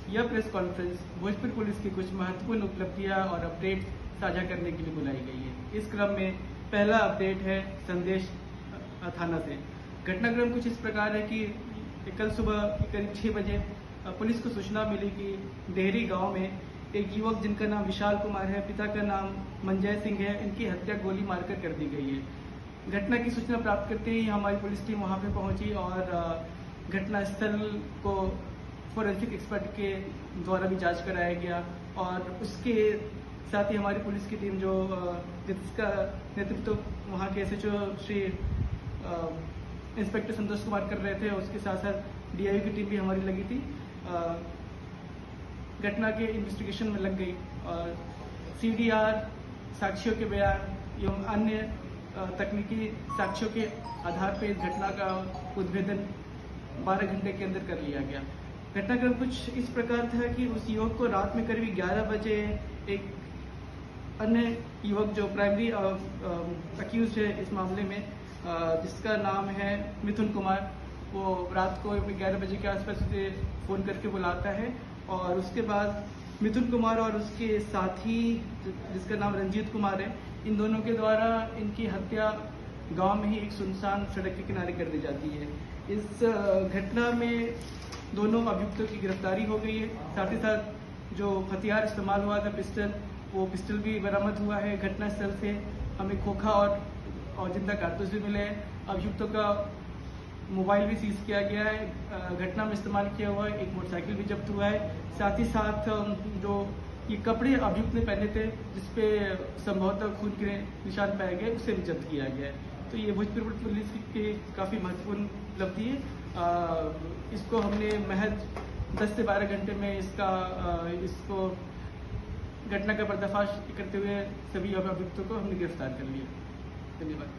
यह press conference Bhojpur police की कुछ महत्वपूर्ण उपलब्धियां और अपडेट साझा करने के लिए बुलाई गई है। इस क्रम में पहला अपडेट है संदेश थाना से। घटनाक्रम कुछ इस प्रकार है कि कल सुबह करीब 6 बजे पुलिस को सूचना मिली कि डेहरी गांव में एक युवक जिनका नाम विशाल कुमार है, पिता का नाम मंजय सिंह है, इनकी हत्या गोली मारकर कर दी गई है। घटना की सूचना प्राप्त करते ही हमारी पुलिस टीम वहां पे पहुंची और घटना स्थल को फोरेंसिक एक्सपर्ट के द्वारा भी जांच कराया गया और उसके साथ ही हमारी पुलिस की टीम जिसका नेतृत्व वहाँ के एसएचओ श्री इंस्पेक्टर संतोष कुमार कर रहे थे, उसके साथ साथ डीआईयू की टीम भी हमारी लगी थी, घटना के इन्वेस्टिगेशन में लग गई और सीडीआर, साक्ष्यों के बयान एवं अन्य तकनीकी साक्ष्यों के आधार पर इस घटना का उद्भेदन 12 घंटे के अंदर कर लिया गया। घटनाक्रम कुछ इस प्रकार था कि उस युवक को रात में करीब 11 बजे एक अन्य युवक जो प्राइमरी अक्यूज है इस मामले में, जिसका नाम है मिथुन कुमार, वो रात को 11 बजे के आसपास उसे फोन करके बुलाता है और उसके बाद मिथुन कुमार और उसके साथी जिसका नाम रंजीत कुमार है, इन दोनों के द्वारा इनकी हत्या गांव में ही एक सुनसान सड़क के किनारे कर दी जाती है। इस घटना में दोनों अभियुक्तों की गिरफ्तारी हो गई है। साथ ही साथ जो हथियार इस्तेमाल हुआ था पिस्टल, वो पिस्टल भी बरामद हुआ है। घटनास्थल से हमें खोखा और जिंदा कारतूस भी मिले हैं। अभियुक्तों का मोबाइल भी सीज किया गया है। घटना में इस्तेमाल किया हुआ एक मोटरसाइकिल भी जब्त हुआ है। साथ ही साथ जो ये कपड़े अभियुक्त ने पहने थे जिसपे संभवतः खून के निशान पाए गए, उसे भी जब्त किया गया है। तो ये भोजपुर पुलिस की काफी महत्वपूर्ण उपलब्धि है। इसको हमने महज 10 से 12 घंटे में इसको घटना का पर्दाफाश करते हुए सभी अभियुक्तों को हमने गिरफ्तार कर लिया। धन्यवाद।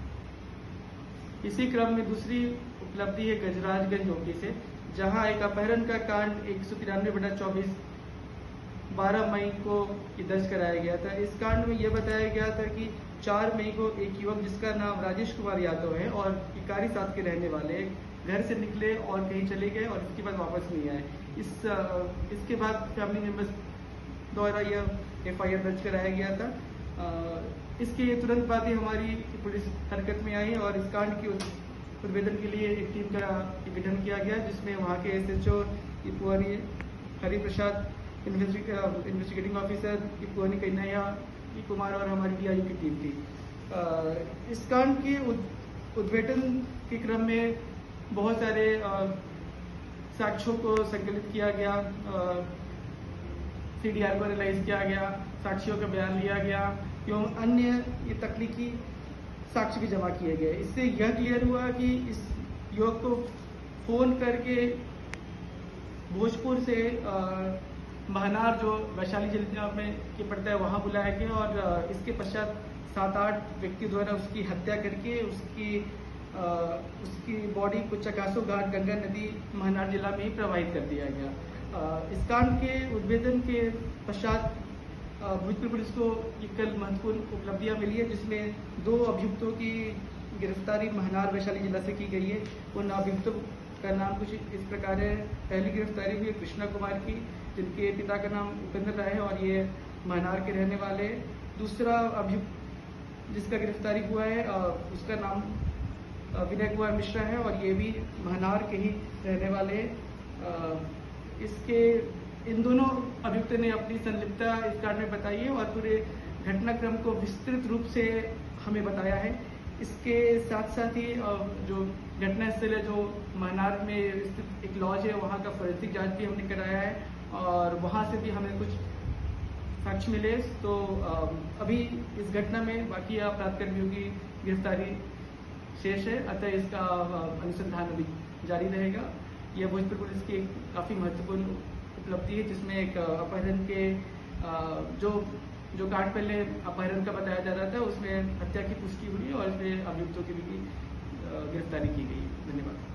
इसी क्रम में दूसरी उपलब्धि है गजराजगंज चौकी से, जहां एक अपहरण का कांड 193/24 12 मई को दर्ज कराया गया था। इस कांड में यह बताया गया था कि 4 मई को एक युवक जिसका नाम राजेश कुमार यादव है और इकारी साथ के रहने वाले घर से निकले और कहीं चले गए और इसके बाद वापस नहीं आए। इसके बाद फैमिली मेंबर्स द्वारा यह एफआईआर दर्ज कराया गया था। इसके तुरंत बाद ही हमारी पुलिस हरकत में आई और इस कांड की उद्भेदन के लिए एक टीम का गठन किया गया, जिसमें वहाँ के एसएचओ इपुआनी हरि प्रसाद, इन्वेस्टिगेटिंग ऑफिसर इपुआनी कन्हैया कुमार और हमारी डीआईयू की टीम थी। इस कांड के उद्भेदन के क्रम में बहुत सारे साक्ष्यों को संकलित किया गया, सीडीआर को एनालाइज किया गया, साक्ष्यों का बयान लिया गया एवं अन्य ये तकनीकी साक्ष्य भी जमा किए गए। इससे यह क्लियर हुआ कि इस युवक को फोन करके भोजपुर से महनार जो वैशाली जिले में के पड़ता है वहां बुलाया गया और इसके पश्चात 7-8 व्यक्ति द्वारा उसकी हत्या करके उसकी बॉडी को चकासो घाट गंगा नदी महनार जिला में ही प्रवाहित कर दिया गया। इस कांड के उद्भेदन के पश्चात भोजपुर पुलिस को कल महत्वपूर्ण उपलब्धियां मिली है, जिसमें 2 अभियुक्तों की गिरफ्तारी महनार वैशाली जिला से की गई है। उन अभियुक्तों का नाम कुछ इस प्रकार है। पहली गिरफ्तारी हुई कृष्णा कुमार की, जिनके पिता का नाम उपेंद्र राय है और ये महनार के रहने वाले हैं। दूसरा अभियुक्त जिसका गिरफ्तारी हुआ है उसका नाम विनय कुमार मिश्रा है और ये भी महनार के ही रहने वाले हैं। इन दोनों अभियुक्त ने अपनी संलिप्तता इस कांड में बताई है और पूरे घटनाक्रम को विस्तृत रूप से हमें बताया है। इसके साथ साथ ही जो घटनास्थल है, जो महनार में स्थित एक लॉज है, वहाँ का फोरेंसिक जांच भी हमने कराया है और वहाँ से भी हमें कुछ साक्ष्य मिले। तो अभी इस घटना में बाकी अपराधकर्मियों की गिरफ्तारी शेष है, अतः इसका अनुसंधान अभी जारी रहेगा। यह भोजपुर पुलिस की एक काफी महत्वपूर्ण उपलब्धि है, जिसमें एक अपहरण के जो कांड पहले अपहरण का बताया जा रहा था, उसमें हत्या की पुष्टि हुई और इसमें अभियुक्तों की भी गिरफ्तारी की गई। धन्यवाद।